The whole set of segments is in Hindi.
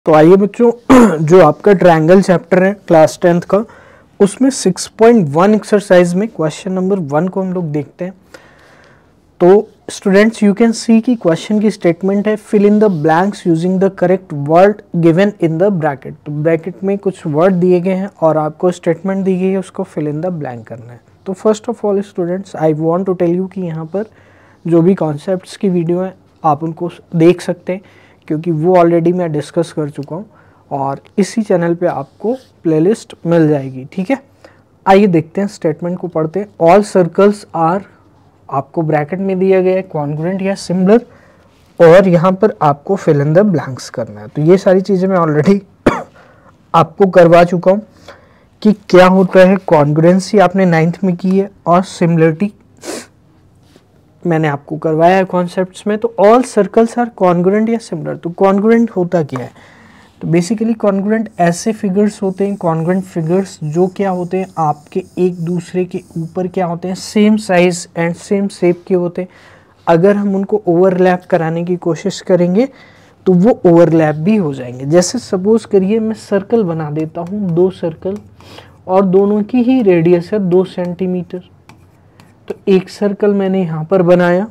तो आइए बच्चों, जो आपका ट्रायंगल चैप्टर है क्लास 10th का, उसमें 6.1 एक्सरसाइज में क्वेश्चन नंबर 1 को हम लोग देखते हैं। तो स्टूडेंट्स यू कैन सी कि क्वेश्चन की स्टेटमेंट है fill in the blanks using the correct word given in the bracket. तो ब्रैकेट में कुछ वर्ड दिए गए हैं और आपको स्टेटमेंट दी गई है, उसको फिल इन द ब्लैंक करना है। तो first of all students I want to tell you कि यहाँ पर जो भी कॉन्सेप्ट्स की वीडियो है आप उनको देख सकते हैं, क्योंकि वो ऑलरेडी मैं डिस्कस कर चुका हूँ और इसी चैनल पे आपको प्लेलिस्ट मिल जाएगी। ठीक है, आइए देखते हैं, स्टेटमेंट को पढ़ते हैं। ऑल सर्कल्स आर, आपको ब्रैकेट में दिया गया है कॉन्ग्रुएंट या सिमिलर, और यहाँ पर आपको फिल इन द ब्लैंक्स करना है। तो ये सारी चीज़ें मैं ऑलरेडी आपको करवा चुका हूँ कि क्या होता है। कॉन्ग्रुएंसी आपने 9th में की है और सिमिलरिटी मैंने आपको करवाया है कॉन्सेप्ट्स में। तो ऑल सर्कल्स आर कॉन्ग्रुएंट या सिमिलर। तो कॉन्ग्रुएंट होता क्या है? तो बेसिकली कॉन्ग्रुएंट ऐसे फिगर्स होते हैं, कॉन्ग्रुएंट फिगर्स जो क्या होते हैं आपके एक दूसरे के ऊपर क्या होते हैं, same size and same shape के होते हैं। अगर हम उनको ओवरलैप कराने की कोशिश करेंगे तो वो ओवरलैप भी हो जाएंगे। जैसे सपोज करिए मैं सर्कल बना देता हूँ, 2 सर्कल, और दोनों की ही रेडियस है 2 सेंटीमीटर। तो एक सर्कल मैंने यहाँ पर बनाया,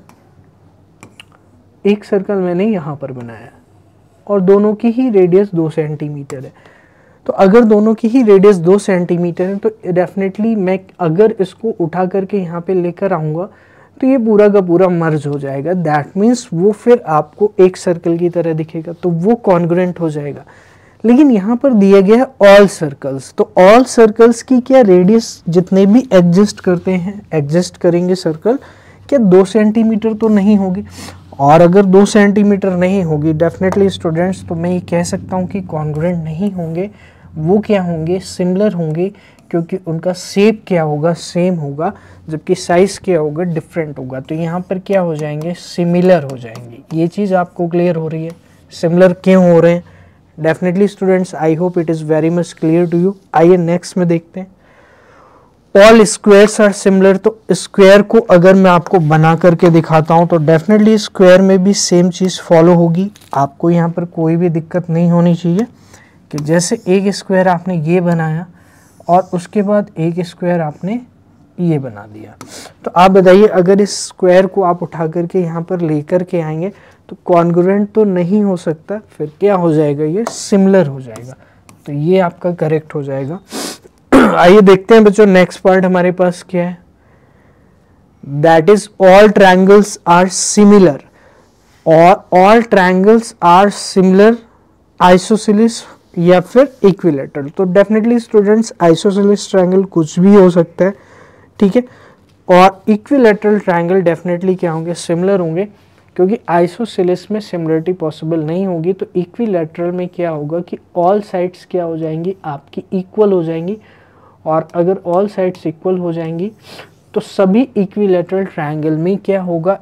एक सर्कल मैंने यहाँ पर बनाया, और दोनों की ही रेडियस 2 सेंटीमीटर है। तो अगर दोनों की ही रेडियस 2 सेंटीमीटर है तो डेफिनेटली मैं अगर इसको उठा करके यहाँ पे लेकर आऊँगा तो ये पूरा का पूरा मर्ज हो जाएगा। दैट मीन्स वो फिर आपको एक सर्कल की तरह दिखेगा, तो वो कॉन्ग्रुएंट हो जाएगा। लेकिन यहाँ पर दिया गया है ऑल सर्कल्स। तो ऑल सर्कल्स की क्या रेडियस जितने भी एग्जिस्ट करते हैं, एग्जिस्ट करेंगे सर्कल, क्या 2 सेंटीमीटर तो नहीं होगी। और अगर 2 सेंटीमीटर नहीं होगी डेफिनेटली स्टूडेंट्स, तो मैं ये कह सकता हूँ कि कॉन्ग्रुएंट नहीं होंगे। वो क्या होंगे, सिमिलर होंगे, क्योंकि उनका शेप क्या होगा, सेम होगा, जबकि साइज क्या होगा, डिफरेंट होगा। तो यहाँ पर क्या हो जाएंगे, सिमिलर हो जाएंगे। ये चीज़ आपको क्लियर हो रही है, सिमिलर क्यों हो रहे हैं। Definitely students I hope it is very much clear to you. आइए नेक्स्ट में देखते हैं। All squares are similar. तो स्क्वायर को अगर मैं आपको बना करके दिखाता हूं तो डेफिनेटली स्क्वायर में भी सेम चीज़ फॉलो होगी। आपको यहाँ पर कोई भी दिक्कत नहीं होनी चाहिए कि जैसे एक स्क्वायर आपने ये बनाया और उसके बाद एक स्क्वायर आपने ये बना दिया। तो आप बताइए, अगर इस स्क्वायर को आप उठा करके यहाँ पर लेकर के आएंगे तो कॉन्ग्रुएंट तो नहीं हो सकता, फिर क्या हो जाएगा, ये सिमिलर हो जाएगा। तो ये आपका करेक्ट हो जाएगा। आइए देखते हैं बच्चों, नेक्स्ट पार्ट हमारे पास क्या है। That is all triangles are similar, और all triangles are similar isosceles या फिर इक्विलैटरल। तो डेफिनेटली स्टूडेंट्स आइसोसेलेस ट्रायंगल कुछ भी हो सकता है, ठीक है, और इक्विलैटरल ट्रायंगल डेफिनेटली क्या होंगे, सिमिलर होंगे, क्योंकि आइसोसेलेस में सिमिलरिटी पॉसिबल नहीं होगी। तो इक्विलैटरल में क्या होगा कि ऑल साइड्स क्या हो जाएंगी, आपकी इक्वल हो जाएंगी, और अगर ऑल साइड्स इक्वल हो जाएंगी तो सभी इक्विलैटरल ट्रायंगल में क्या होगा,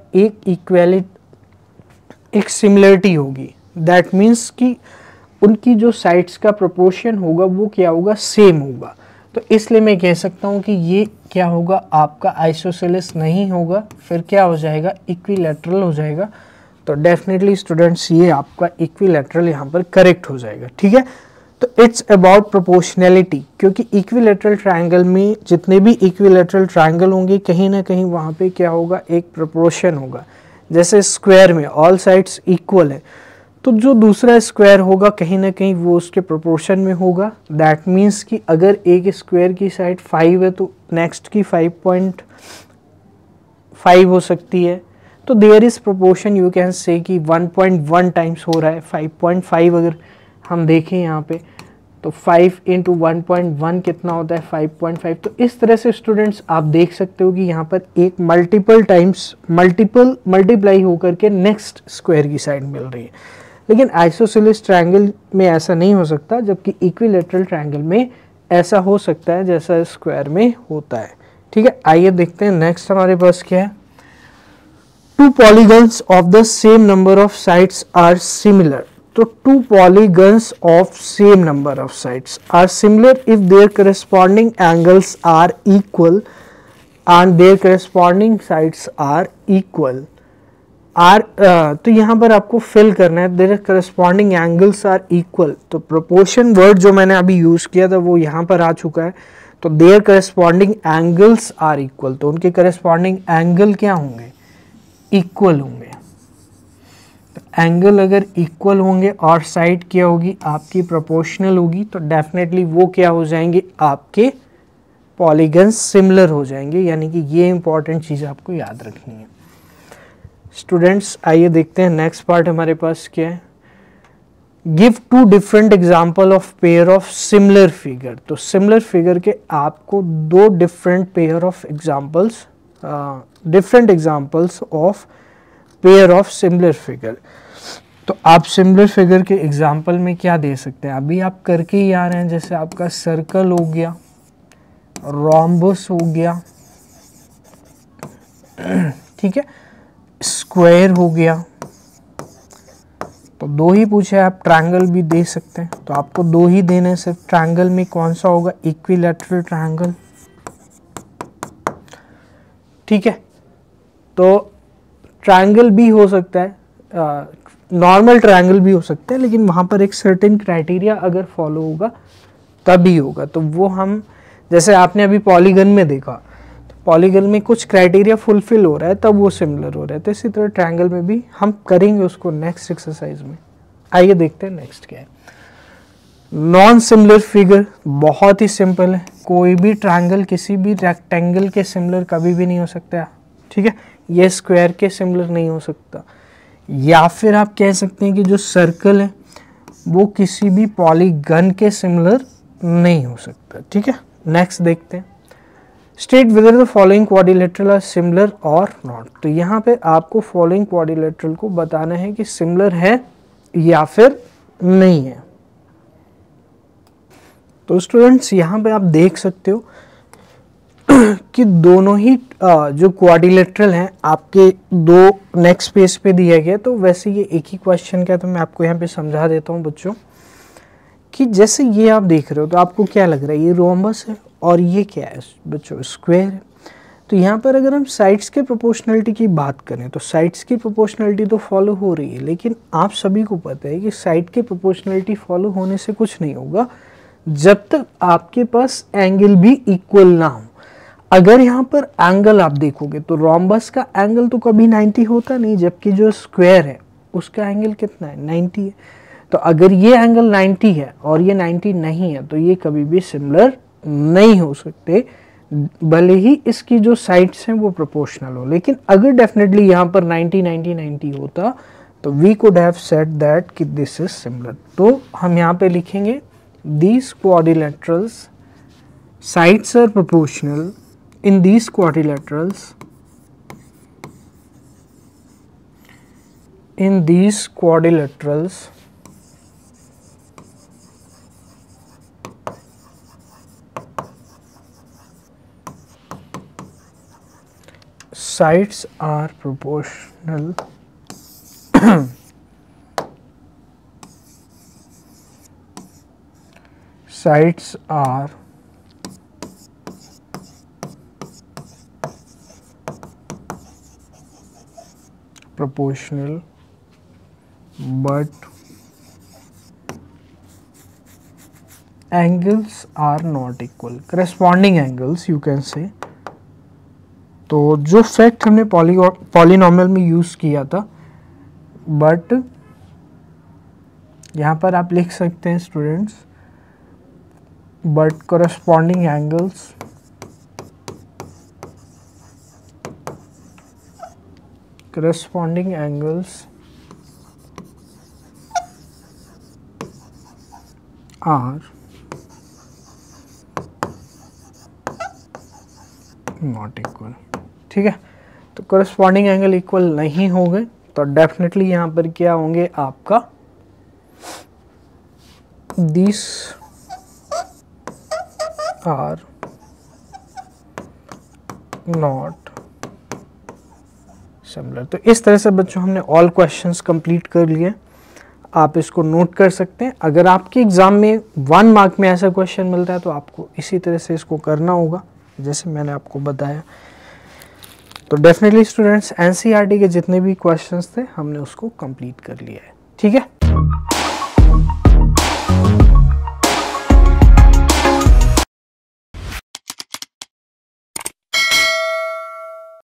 एक सिमिलरिटी होगी। दैट मीन्स कि उनकी जो साइड्स का प्रोपोर्शन होगा वो क्या होगा, सेम होगा। तो इसलिए मैं कह सकता हूँ कि ये क्या होगा, आपका आइसोसेलेस नहीं होगा, फिर क्या हो जाएगा, इक्विलैटरल हो जाएगा। तो डेफिनेटली स्टूडेंट्स ये आपका इक्विलैटरल यहाँ पर करेक्ट हो जाएगा। ठीक है, तो इट्स अबाउट प्रोपोर्शनैलिटी, क्योंकि इक्विलैटरल ट्रायंगल में जितने भी इक्विलैटरल ट्रायंगल होंगे कहीं ना कहीं वहाँ पे क्या होगा, एक प्रोपोर्शन होगा। जैसे स्क्वायर में ऑल साइड्स इक्वल है, तो जो दूसरा स्क्वायर होगा कहीं ना कहीं वो उसके प्रोपोर्शन में होगा। दैट मीन्स कि अगर एक स्क्वायर की साइड 5 है तो नेक्स्ट की 5.5 हो सकती है। तो there is proportion, you can say कि 1.1 टाइम्स हो रहा है 5.5। अगर हम देखें यहाँ पे तो 5 × 1.1 कितना होता है, 5.5। तो इस तरह से स्टूडेंट्स आप देख सकते हो कि यहाँ पर एक मल्टीप्लाई होकर के नेक्स्ट स्क्वायर की साइड मिल रही है। लेकिन आइसोसेलेस ट्रायंगल में ऐसा नहीं हो सकता, जबकि इक्विलैटरल ट्रायंगल में ऐसा हो सकता है जैसा स्क्वायर में होता है। ठीक है, आइए देखते हैं नेक्स्ट हमारे पास क्या है। 2 polygons of the same number of sides are similar. तो 2 polygons of same number of sides are similar if their corresponding angles are equal and their corresponding sides are equal. Are तो यहाँ पर आपको फिल करना है their corresponding angles are equal. तो प्रोपोर्शन वर्ड जो मैंने अभी यूज किया था वो यहाँ पर आ चुका है। तो their corresponding angles are equal, तो उनके करस्पॉन्डिंग एंगल क्या होंगे, इक्वल होंगे। तो एंगल अगर इक्वल होंगे और साइड क्या होगी आपकी प्रोपोर्शनल होगी, तो डेफिनेटली वो क्या हो जाएंगे, आपके पॉलीगन सिमिलर हो जाएंगे। यानी कि ये इंपॉर्टेंट चीज़ आपको याद रखनी है। स्टूडेंट्स आइए देखते हैं नेक्स्ट पार्ट हमारे पास क्या है। Give two different example of pair of similar figure. तो सिमिलर फिगर के आपको दो different pair of examples, different examples of pair of similar figure. तो आप सिमिलर फिगर के एग्जाम्पल में क्या दे सकते हैं, अभी आप करके ही आ रहे हैं। जैसे आपका सर्कल हो गया, रोम्बस हो गया, ठीक है, स्क्वायर हो गया। तो दो ही पूछे, आप ट्रायंगल भी दे सकते हैं। तो आपको दो ही देने, सिर्फ ट्रायंगल में कौन सा होगा, इक्विलैटरल ट्रायंगल, ठीक है। तो ट्रायंगल भी हो सकता है, नॉर्मल ट्रायंगल भी हो सकता है, लेकिन वहाँ पर एक सर्टेन क्राइटेरिया अगर फॉलो होगा तभी होगा। तो वो हम, जैसे आपने अभी पॉलीगन में देखा, तो पॉलीगन में कुछ क्राइटेरिया फुलफिल हो रहा है तब वो सिमिलर हो रहा है। तो इसी तरह ट्रायंगल में भी हम करेंगे उसको नेक्स्ट एक्सरसाइज में। आइए देखते हैं नेक्स्ट क्या है। नॉन सिमिलर फिगर बहुत ही सिंपल है, कोई भी ट्रायंगल किसी भी रेक्टेंगल के सिमिलर कभी भी नहीं हो सकता, ठीक है। ये स्क्वायर के सिमिलर नहीं हो सकता, या फिर आप कह सकते हैं कि जो सर्कल है वो किसी भी पॉलीगन के सिमिलर नहीं हो सकता, ठीक है। नेक्स्ट देखते हैं। State whether the following quadrilateral are similar और नॉट। तो यहाँ पे आपको फॉलोइंग क्वाड्रिलेटरल को बताना है कि सिमिलर है या फिर नहीं है। तो स्टूडेंट्स यहाँ पे आप देख सकते हो कि दोनों ही जो क्वाड्रिलेटरल हैं आपके दो नेक्स्ट पेज पे दिया गया। तो वैसे ये एक ही क्वेश्चन का है, तो मैं आपको यहाँ पे समझा देता हूँ बच्चों कि जैसे ये आप देख रहे हो, तो आपको क्या लग रहा है, ये रोम्बस है और ये क्या है बच्चों, स्क्वायर है। तो यहाँ पर अगर हम साइड्स के प्रोपोर्शनलिटी की बात करें तो साइड्स की प्रोपोर्शनलिटी तो फॉलो हो रही है, लेकिन आप सभी को पता है कि साइड के प्रोपोर्शनलिटी फॉलो होने से कुछ नहीं होगा जब तक आपके पास एंगल भी इक्वल ना हो। अगर यहाँ पर एंगल आप देखोगे तो रोम्बस का एंगल तो कभी 90 होता नहीं, जबकि जो स्क्वायर है उसका एंगल कितना है, 90 है। तो अगर ये एंगल 90 है और ये 90 नहीं है तो ये कभी भी सिमिलर नहीं हो सकते, भले ही इसकी जो साइड्स हैं वो प्रोपोर्शनल हो। लेकिन अगर डेफिनेटली यहाँ पर 90 90 90 होता तो we could have said that कि दिस इज सिमिलर। तो हम यहाँ पे लिखेंगे these quadrilaterals sides are proportional in these quadrilaterals sides are proportional sides are proportional but angles are not equal, corresponding angles you can say। तो जो फैक्ट हमने पॉलिनॉमियल में यूज किया था, बट यहाँ पर आप लिख सकते हैं students, but corresponding angles are not equal, ठीक है। तो corresponding एंगल इक्वल नहीं हो गए तो डेफिनेटली यहाँ पर क्या होंगे आपका these are not similar। तो इस तरह से बच्चों हमने ऑल क्वेश्चंस कंप्लीट कर लिए, आप इसको नोट कर सकते हैं। अगर आपके एग्जाम में 1 मार्क में ऐसा क्वेश्चन मिलता है तो आपको इसी तरह से इसको करना होगा जैसे मैंने आपको बताया। तो डेफिनेटली स्टूडेंट्स एनसीईआरटी के जितने भी क्वेश्चंस थे हमने उसको कंप्लीट कर लिया है, ठीक है।